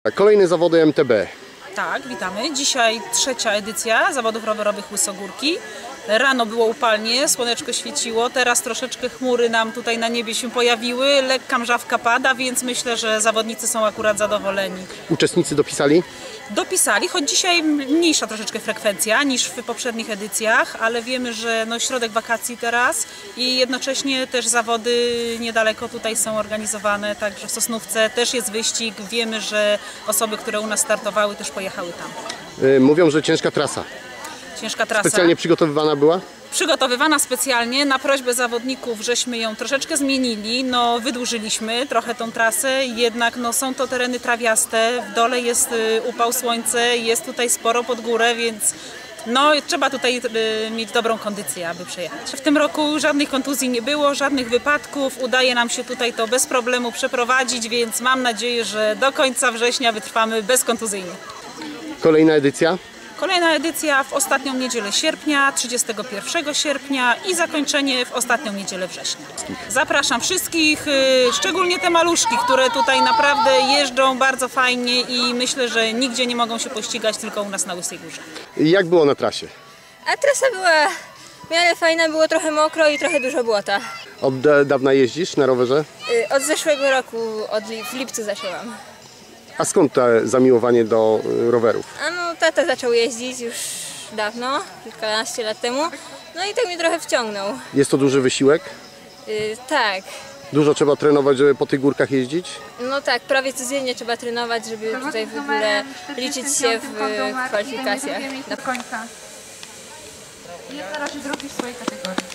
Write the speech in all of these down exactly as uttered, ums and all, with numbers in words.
Kolejne zawody M T B. Tak, witamy. Dzisiaj trzecia edycja zawodów rowerowych Łysogórki. Rano było upalnie, słoneczko świeciło, teraz troszeczkę chmury nam tutaj na niebie się pojawiły, lekka mrzawka pada, więc myślę, że zawodnicy są akurat zadowoleni. Uczestnicy dopisali? Dopisali, choć dzisiaj mniejsza troszeczkę frekwencja niż w poprzednich edycjach, ale wiemy, że no środek wakacji teraz i jednocześnie też zawody niedaleko tutaj są organizowane, także w Sosnówce też jest wyścig. Wiemy, że osoby, które u nas startowały, też pojechały tam. Mówią, że ciężka trasa. Ciężka trasa. Specjalnie przygotowywana była? Przygotowywana specjalnie, na prośbę zawodników żeśmy ją troszeczkę zmienili, no wydłużyliśmy trochę tą trasę, jednak no, są to tereny trawiaste, w dole jest y, upał, słońce, jest tutaj sporo pod górę, więc no trzeba tutaj y, mieć dobrą kondycję, aby przejechać. W tym roku żadnych kontuzji nie było, żadnych wypadków, udaje nam się tutaj to bez problemu przeprowadzić, więc mam nadzieję, że do końca września wytrwamy bezkontuzyjnie. Kolejna edycja? Kolejna edycja w ostatnią niedzielę sierpnia, trzydziestego pierwszego sierpnia i zakończenie w ostatnią niedzielę września. Zapraszam wszystkich, szczególnie te maluszki, które tutaj naprawdę jeżdżą bardzo fajnie i myślę, że nigdzie nie mogą się pościgać, tylko u nas na Łysej Górze. Jak było na trasie? A trasa była w miarę fajna, było trochę mokro i trochę dużo błota. Od dawna jeździsz na rowerze? Od zeszłego roku, od li w lipcu zaczęłam. A skąd to zamiłowanie do rowerów? A no, tata zaczął jeździć już dawno, kilkanaście lat temu, no i tak mnie trochę wciągnął. Jest to duży wysiłek? Yy, tak. Dużo trzeba trenować, żeby po tych górkach jeździć? No tak, prawie codziennie trzeba trenować, żeby tutaj w ogóle liczyć się w kwalifikacjach. Do końca. Jest na razie drugi w swojej kategorii.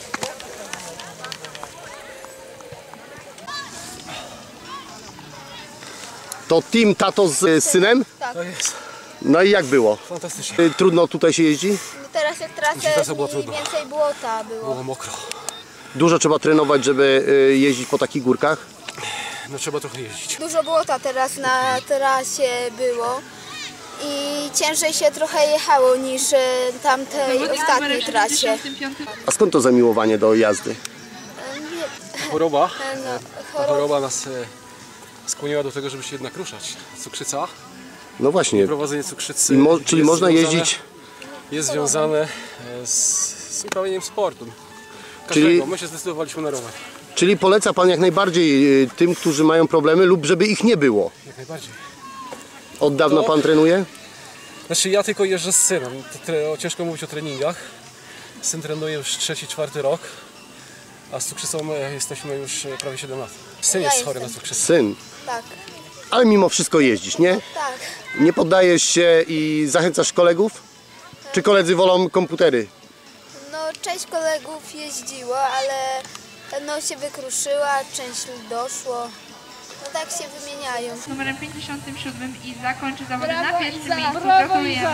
To team tato z synem? Tak. To jest No i jak było? fantastycznie. Trudno tutaj się jeździ? Teraz jak trasę Trasa była trudna. więcej błota było. Było mokro. Dużo trzeba trenować, żeby jeździć po takich górkach? No trzeba trochę jeździć. Dużo błota teraz na trasie było i ciężej się trochę jechało niż tamtej ostatniej trasie. A skąd to zamiłowanie do jazdy? Choroba, No, ta choroba nas e, skłoniła do tego, żeby się jednak ruszać. Cukrzyca, No właśnie, prowadzenie cukrzycy. I mo czyli jest można związane, jeździć... Jest związane e, z, z uprawianiem sportu. Każdego. Czyli- My się zdecydowaliśmy na rower. Czyli poleca Pan jak najbardziej y, tym, którzy mają problemy lub żeby ich nie było? Jak najbardziej. Od dawna To- Pan trenuje? Znaczy ja tylko jeżdżę z synem. To tre- Ciężko mówić o treningach. Syn trenuje już trzeci, czwarty rok. A z cukrzycą e, jesteśmy już e, prawie siedem lat. Syn Ja jest chory na jestem. cukrzycę. Syn. Tak, Ale mimo wszystko jeździsz, nie? tak. Nie poddajesz się i zachęcasz kolegów? Czy koledzy wolą komputery? No część kolegów jeździło, ale no się wykruszyła, część doszło. No tak się wymieniają. Z numerem pięćdziesiątym siódmym i zakończy zawody na pierwszym miejscu. Gratulujemy.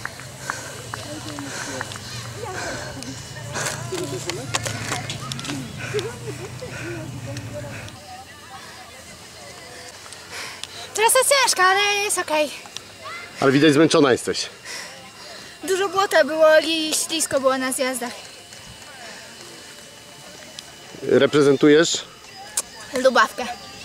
Trasa ciężka, ale jest okej. Ale widać zmęczona jesteś. Dużo błota było i ślisko było na zjazdach. Reprezentujesz? Lubawkę.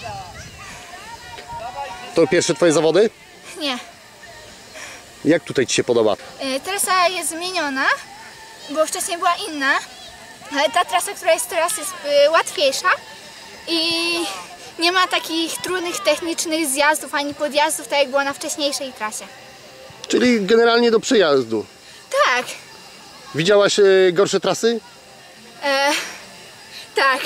To pierwsze Twoje zawody? Nie. Jak tutaj Ci się podoba? Trasa jest zmieniona, bo wcześniej była inna, ale ta trasa, która jest teraz, jest łatwiejsza i nie ma takich trudnych technicznych zjazdów ani podjazdów, tak jak było na wcześniejszej trasie. Czyli generalnie do przyjazdu. Tak, Widziałaś e, gorsze trasy? e, tak.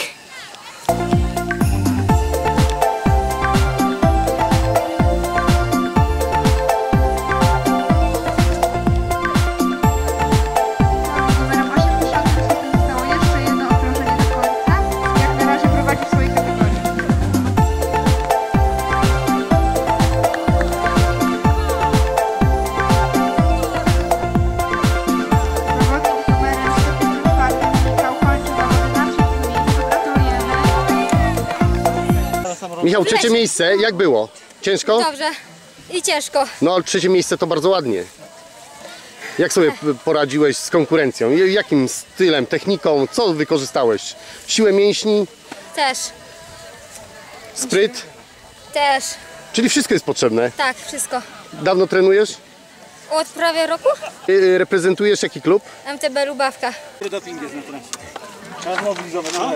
Numerem osiemdziesiątym zostało jeszcze jedno okrążenie do końca. Jak na razie prowadzi w swojej kategorii. Zawodnik numerem sto czwartym Michał kończy zawody na trzecim miejscu. Gratulujemy. Michał, trzecie miejsce, jak było? Ciężko? Dobrze i ciężko. No ale trzecie miejsce to bardzo ładnie. Jak sobie p- poradziłeś z konkurencją? I- Jakim stylem, techniką, co wykorzystałeś? Siłę mięśni, Też, spryt? też. Czyli wszystko jest potrzebne. Tak, wszystko. Dawno trenujesz? Od prawie roku Yy, Reprezentujesz jaki klub? M T B Lubawka. Doping jest na trasie. Trzeba zmobilizować. No.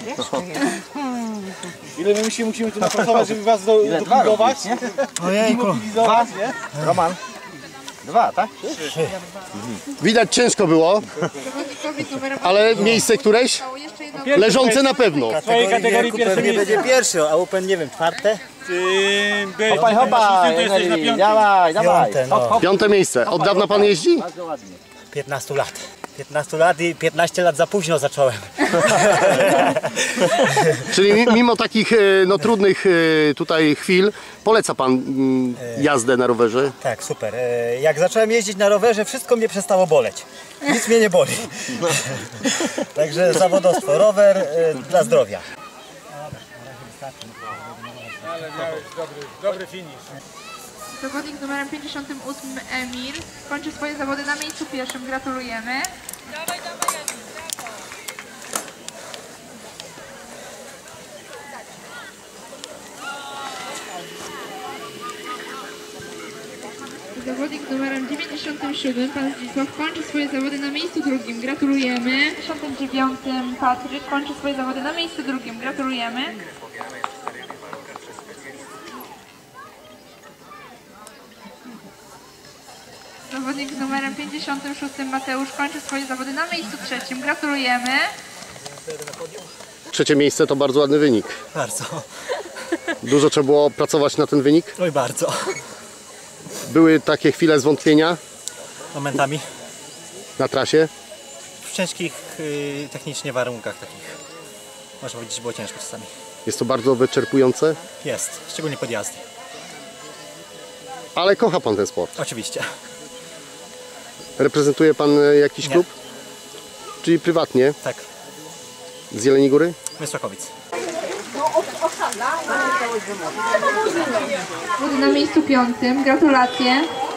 Ile my się musimy tu napracować, żeby was do, dopingować? Ojejku. Zmobilizować, nie? Roman. Dwa, tak? Widać ciężko było, ale miejsce któreś? Jeszcze jedno Leżące na pewno. W swojej kategorii wieku pierwsze pewnie miejsce. będzie pierwszy, a Open nie wiem, czwarte? Hopaj, hopaj, to jesteś na piątym. Dawaj, dawaj. Piąte, no. Piąte miejsce. Od dawna pan jeździ? piętnaście lat. piętnaście lat i piętnaście lat za późno zacząłem. Czyli mi- mimo takich e, no, trudnych e, tutaj chwil, poleca pan mm, jazdę na rowerze? Tak, super. E, Jak zacząłem jeździć na rowerze, wszystko mnie przestało boleć. Nic mnie nie boli. Także zawodowstwo, rower e, dla zdrowia. Dobry finish. Zawodnik numerem pięćdziesiątym ósmym Emil kończy swoje zawody na miejscu pierwszym. Gratulujemy. Zawodnik numerem dziewięćdziesiątym siódmym pan Zdzisław kończy swoje zawody na miejscu drugim. Gratulujemy. dziewięćdziesiątym dziewiątym Patryk kończy swoje zawody na miejscu drugim. Gratulujemy. Zawodnik z numerem pięćdziesiątym szóstym Mateusz kończy swoje zawody na miejscu trzecim. Gratulujemy. Trzecie miejsce to bardzo ładny wynik. Bardzo. Dużo trzeba było pracować na ten wynik? Oj, bardzo. Były takie chwile zwątpienia Momentami na trasie? w ciężkich y, technicznie warunkach takich. Można powiedzieć, że było ciężko czasami. Jest to bardzo wyczerpujące, Jest, szczególnie podjazdy. ale kocha pan ten sport. Oczywiście. Reprezentuje pan e, jakiś Nie. klub? Czyli prywatnie, Tak, z Jeleni Góry? Mysłakowic. Na miejscu piątym. Gratulacje.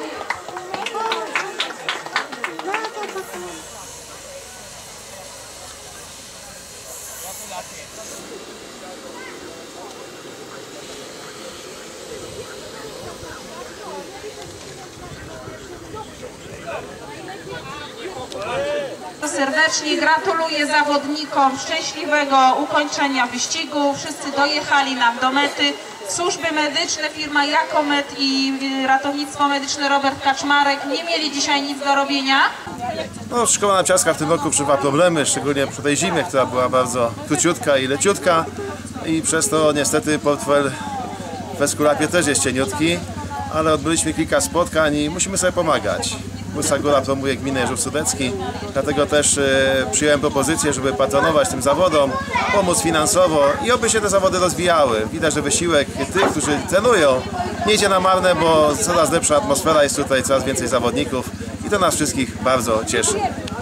Serdecznie gratuluję zawodnikom szczęśliwego ukończenia wyścigu. Wszyscy dojechali nam do mety. Służby medyczne, firma Jakomet i ratownictwo medyczne Robert Kaczmarek nie mieli dzisiaj nic do robienia. No, szkoła narciarska w tym roku przeżywa problemy, szczególnie przy tej zimie, która była bardzo króciutka i leciutka i przez to niestety portfel w Eskulapie też jest cieniutki, ale odbyliśmy kilka spotkań i musimy sobie pomagać. Łysa Góra promuje gminę Jeżów Sudecki, dlatego też e, przyjąłem propozycję, żeby patronować tym zawodom, pomóc finansowo i oby się te zawody rozwijały. Widać, że wysiłek tych, którzy trenują, nie idzie na marne, bo coraz lepsza atmosfera jest tutaj, coraz więcej zawodników i to nas wszystkich bardzo cieszy.